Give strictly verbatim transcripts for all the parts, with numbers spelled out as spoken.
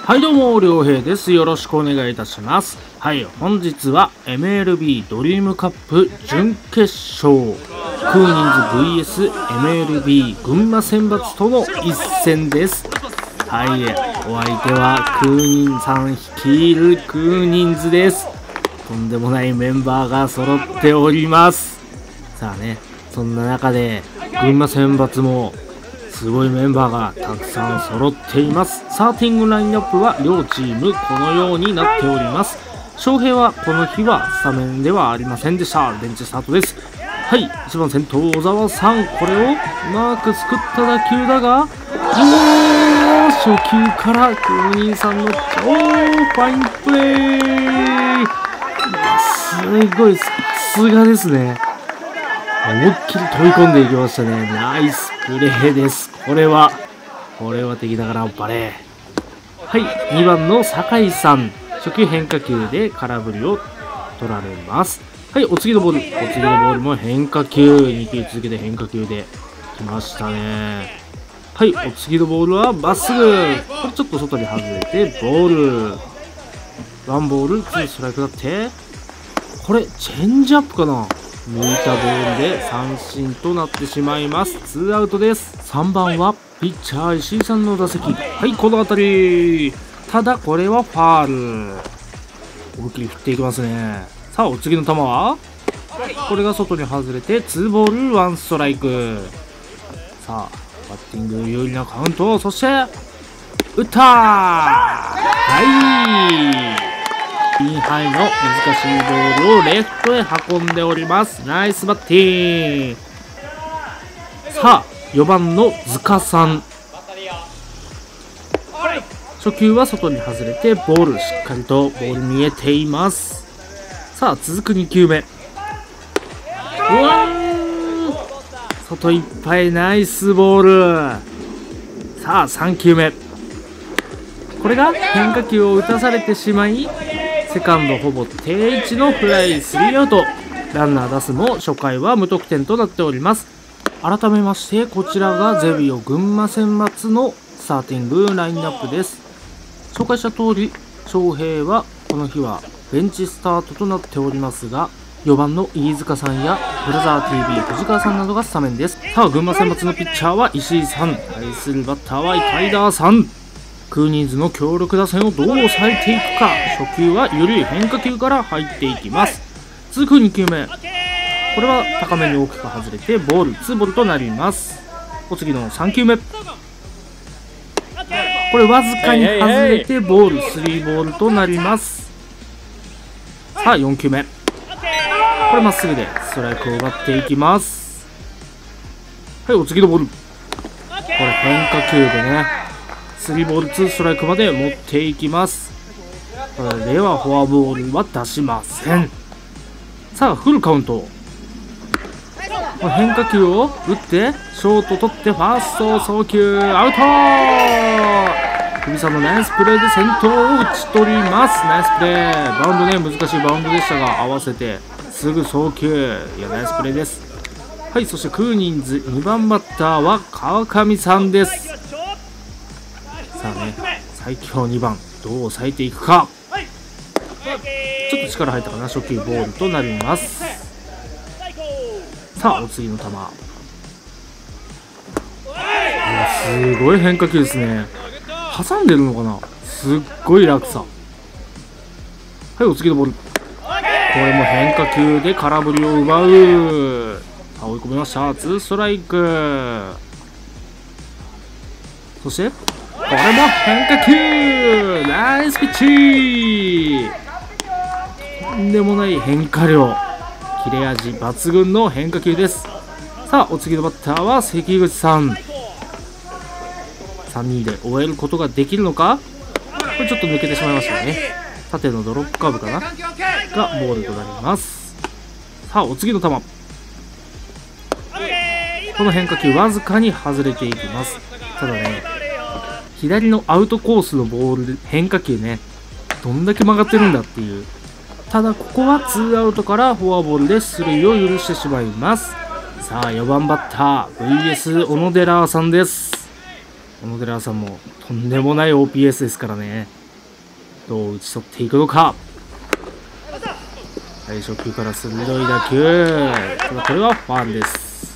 はいどうも、りょうへいです。よろしくお願いいたします。はい、本日は エムエルビー ドリームカップ準決勝。クーニンズ ブイエス エムエルビー 群馬選抜との一戦です。はい、お相手はクーニンさん率いるクーニンズです。とんでもないメンバーが揃っております。さあね、そんな中で群馬選抜もすごいメンバーがたくさん揃っています。スターティングラインナップは両チームこのようになっております。翔平はこの日はスタメンではありませんでした。ベンチスタートです。はい、いちばん先頭小沢さん、これをうまくすくった打球だが、おー、初球からクーニンさんの超ファインプレー、すごい、さすがですね。思いっきり飛び込んでいきましたね。ナイスプレーです。これは、これは敵ながらバレー。はい、にばんの酒井さん。初球変化球で空振りを取られます。はい、お次のボール。お次のボールも変化球。に球続けて変化球で来ましたね。はい、お次のボールはまっすぐ。これちょっと外に外れて、ボール。ワンボール、ツーストライクだって。これ、チェンジアップかな？抜いたボールで三振となってしまいます。ツーアウトです。さんばんはピッチャー石井さんの打席。はい、この辺り。ただこれはファール。思いっきり振っていきますね。さあ、お次の球はこれが外に外れてツーボールワンストライク。さあ、バッティング有利なカウント。そして打ったー。はい、インハイの難しいボールをレフトへ運んでおります。ナイスバッティング。さあ、よばんの塚さん。初球は外に外れてボール、しっかりとボール見えています。さあ、続くに球目。うわー、外いっぱい、ナイスボール。さあ、さん球目。これが変化球を打たされてしまい、セカンドほぼ定位置のフライ、スリーアウト。ランナー出すも初回は無得点となっております。改めまして、こちらがゼビオ群馬選抜のスターティングラインナップです。紹介した通り、翔平はこの日はベンチスタートとなっておりますが、よばんの飯塚さんやブラザー ティービー 藤川さんなどがスタメンです。さあ、群馬選抜のピッチャーは石井さん、対するバッターはイダーさん。クーニンズの強力打線をどう抑えていくか。初球は緩い変化球から入っていきます。続くに球目。これは高めに大きく外れてボール、ツーボールとなります。お次のさん球目。これわずかに外れてボール、スリーボールとなります。さあ、よん球目。これまっすぐでストライクを奪っていきます。はい、お次のボール。これ変化球でね、スリーボールツーストライクまで持っていきます。これではフォアボールは出しません。さあ、フルカウント。変化球を打ってショート取ってファースト送球、アウトー。久美さんのナイスプレーで先頭を打ち取ります。ナイスプレー。バウンドね、難しいバウンドでしたが合わせてすぐ送球。いや、ナイスプレーです。はい、そしてクーニンズにばんバッターは川上さんです。さあね、最強にばんどう抑えていくか。ちょっと力入ったかな。初球ボールとなります。さあ、お次の球。すごい変化球ですね。挟んでるのかな。すっごい落差。はい、お次のボール。これも変化球で空振りを奪う。さあ、追い込みました。ツーストライク。そしてこれも変化球。ナイスピッチ。とんでもない変化量、切れ味抜群の変化球です。さあ、お次のバッターは関口さん。さんにんで終えることができるのか。これちょっと抜けてしまいましたね。縦のドロップカーブかながボールとなります。さあ、お次の球。この変化球わずかに外れていきます。ただね、左のアウトコースのボールで変化球ね、どんだけ曲がってるんだっていう。ただここはツーアウトからフォアボールで出塁を許してしまいます。さあ、よばんバッター ブイエス 小野寺さんです。小野寺さんもとんでもない オーピーエス ですからね。 どう打ち取っていくのか。最初球から鋭い打球。ただこれはファウルです。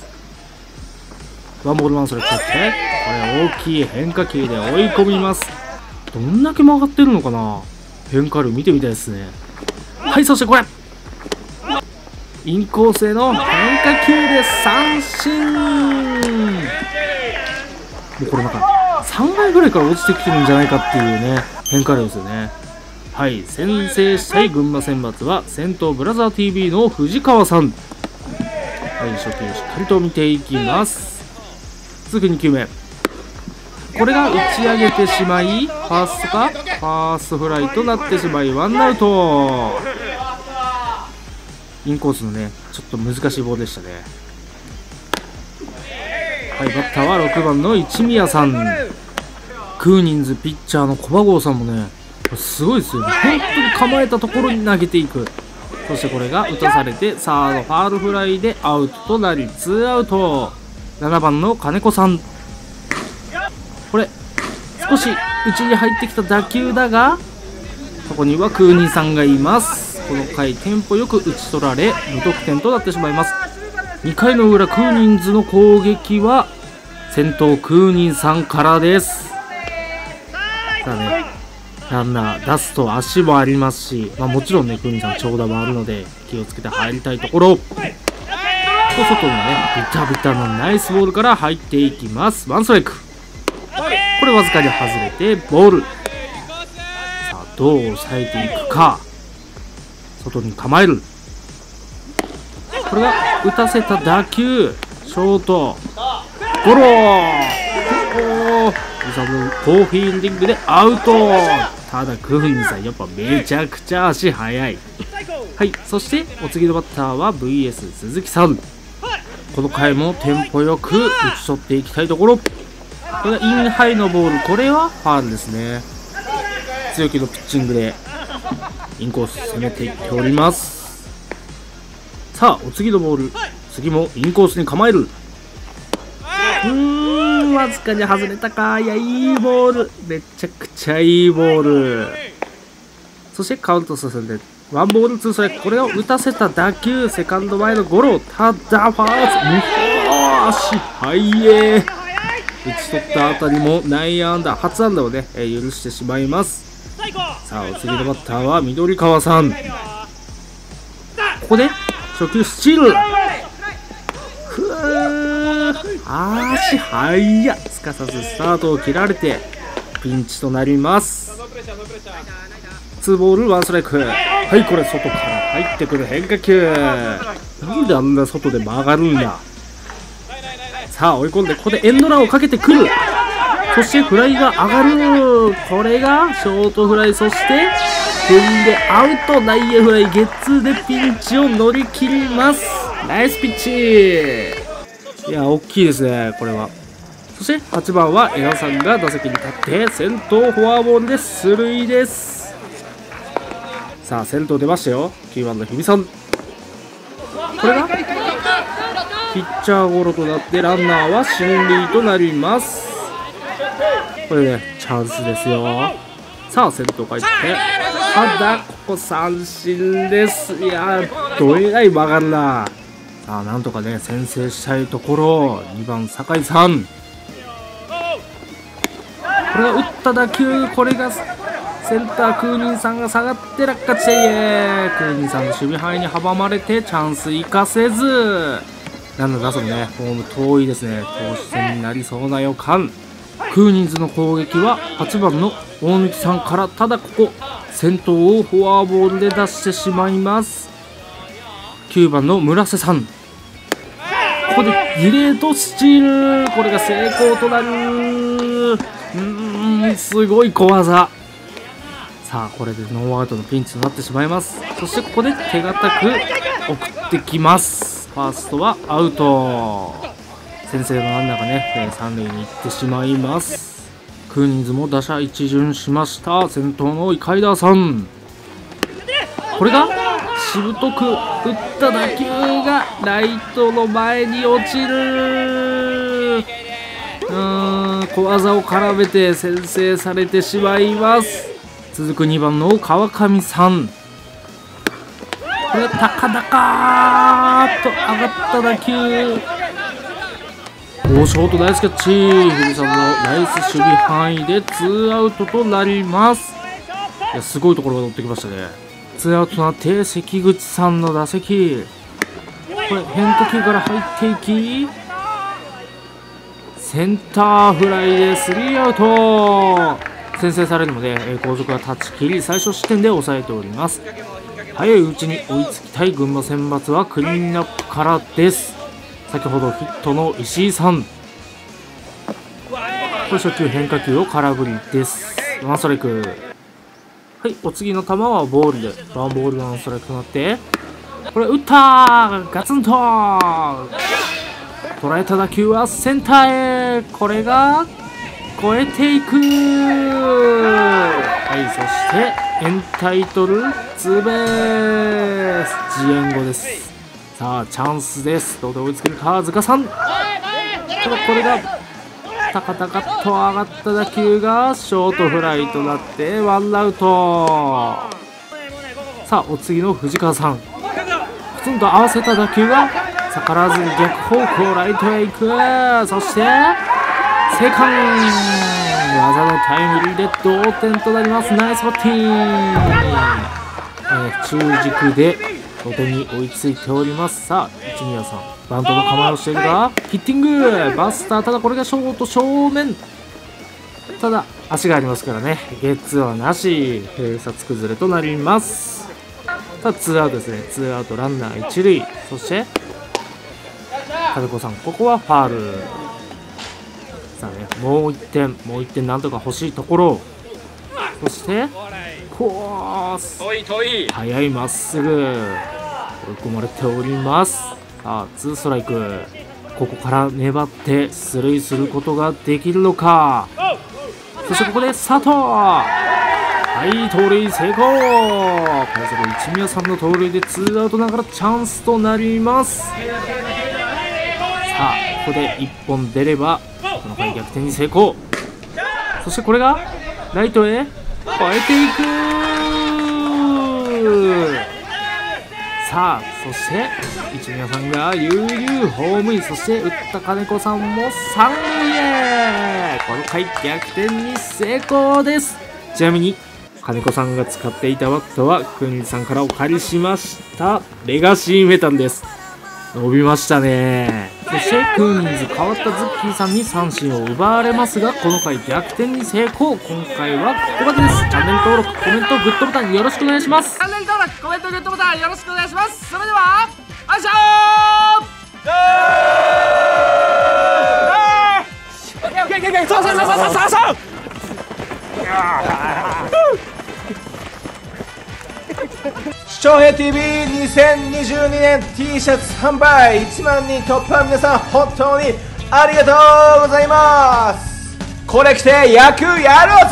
ワンボールワンストライク取って、これ大きい変化球で追い込みます。どんだけ曲がってるのかな。変化量見てみたいですね。はい、そしてこれインコースへの変化球で三振。もうこれなんかさんかいぐらいから落ちてきてるんじゃないかっていうね、変化量ですよね。はい、先制したい群馬選抜は先頭ブラザー ティービー の藤川さん。はい、初球しっかりと見ていきます。続くに球目、これが打ち上げてしまい、ファーストかファーストフライとなってしまいワンアウト。インコースのねちょっと難しいボールでしたね。はい、バッターはろくばんの一宮さん。クーニンズピッチャーの小馬郷さんもねすごいですよね。本当に構えたところに投げていく。そしてこれが打たされてサードファールフライでアウトとなりツーアウト。ななばんの金子さん、これ少し内に入ってきた打球だが、そこにはクーニンさんがいます。この回テンポよく打ち取られ無得点となってしまいます。にかいの裏、クーニンズの攻撃は先頭クーニンさんからです。さあね、ランナー出すと足もありますし、まあ、もちろんねクーニンさん長打もあるので気をつけて入りたいところ。外のねビタビタのナイスボールから入っていきます。ワンストライク。これわずかに外れてボール。さあどう抑えていくか。外に構える。これが打たせた打球、ショートゴロ。お好フィールディングでアウト。ただクーニンさんやっぱめちゃくちゃ足速い。はい、そしてお次のバッターは ブイエス 鈴木さん。この回もテンポよく打ち取っていきたいところ。これがインハイのボール、これはファウルですね。強気のピッチングでインコース攻めていっております。さあお次のボール、次もインコースに構える。うーん、わずかに外れたか。いや、いいボール、めちゃくちゃいいボール。そしてカウント進んでワンボールツーストライク。これを打たせた打球、セカンド前のゴロ。ただファースト、足速え。打ち取ったあたりも内野安打、初安打をね、えー、許してしまいます。さあお次のバッターは緑川さん。ここで初球スチール。ふー、足速っ。すかさずスタートを切られてピンチとなります。ツーボールワンストライク。はい、これ外から入ってくる変化球。なんであんな外で曲がるんだ。さあ追い込んで、ここでエンドランをかけてくる。そしてフライが上がる。これがショートフライ。そして踏んでアウト。内野フライ、ゲッツーでピンチを乗り切ります。ナイスピッチ。いや大きいですねこれは。そしてはちばんはエアさんが打席に立って先頭フォアボールで出塁です。さあ先頭出ましたよ、きゅうばんの日比さん。これがピッチャーゴロとなってランナーは進塁となります。これねチャンスですよ。さあ先頭帰って、ただここ三振です。いやーどえらい曲がるな。さあなんとかね先制したいところ。にばん酒井さん。これが打った打球、これがセンタークーニンさんが下がって落下地点へ。クーニンさんの守備範囲に阻まれてチャンス生かせず。なんだかそのねホーム遠いですね。投手戦になりそうな予感。クーニンズの攻撃ははちばんの大貫さんから。ただここ先頭をフォアボールで出してしまいます。きゅうばんの村瀬さん。ここでディレートスチール。これが成功となる。うーん、すごい小技。さあこれでノーアウトのピンチとなってしまいます。そしてここで手堅く送ってきます。ファーストはアウト。先制のランナーがね三塁に行ってしまいます。クーニンズも打者一巡しました。先頭のイカイダーさん。これがしぶとく打った打球がライトの前に落ちる。うーん、小技を絡めて先制されてしまいます。 続くにばんの川上さん、これ高々と上がった打球、おショートナイスキャッチ、藤沢のナイス守備範囲でツーアウトとなります。いやすごいところが乗ってきましたね。ツーアウトとなって関口さんの打席、これ変化球から入っていきセンターフライでスリーアウト。先制されるので後続は断ち切り最初失点で抑えております。早いうちに追いつきたい群馬選抜はクリーンアップからです。先ほどヒットの石井さん、これ初球変化球を空振りです。ワンストライク。はい、お次の球はボールでワンボールワンストライクとなって、これ打ったー、ガツンと捉えた打球はセンターへ、これが越えていく。はい、そしてエンタイトルツーベース、ジエンゴです。さあチャンスです。どうで追いつけるか塚さん、ただこれが高々と上がった打球がショートフライとなってワンアウト。さあお次の藤川さん、ポツンと合わせた打球が逆らわずに逆方向ライトへ行く。そしてセカンド技のタイムリーで同点となります。ナイスバッティング、えー、中軸で同点に追いついております。さあ一宮さんバントの構えをしているがヒッティングバスター、ただこれがショート正面、ただ足がありますからね、ゲッツーはなし、併殺崩れとなります。さあツーアウトですね。ツーアウトランナー一塁、そして金子さんここはファール。さあね、もういってんもういってんなんとか欲しいところ。そしてコース速いまっすぐ追い込まれております。さあツーストライク、ここから粘って出塁することができるのか。そしてここで佐藤、はい盗塁成功。対する一宮さんの盗塁でツーアウトながらチャンスとなります。さあここでいっぽん出ればこの回逆転に成功。そしてこれがライトへ越えていく。さあそして一宮さんが悠々ホームイン、そして打った金子さんも三塁へ、この回逆転に成功です。ちなみに金子さんが使っていたバットは国さんからお借りしましたレガシーメタンです。伸びましたね。そしてクーニンズ変わったズッキーさんに三振を奪われますがこの回逆転に成功。今回はここまでです。チャンネル登録コメントグッドボタンよろしくお願いします。 チャンネル登録コメントグッドボタンよろしくお願いします。それではあいしょーそうそうそうそうそうそう視聴平 ティーブイにせんにじゅうにねん T シャツ販売いちまんにん突破、皆さん本当にありがとうございます。これ着て野球やろう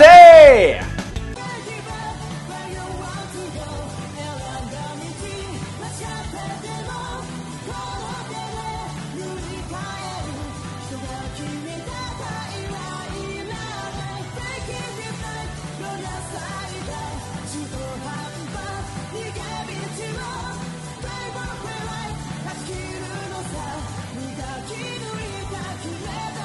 ぜ。「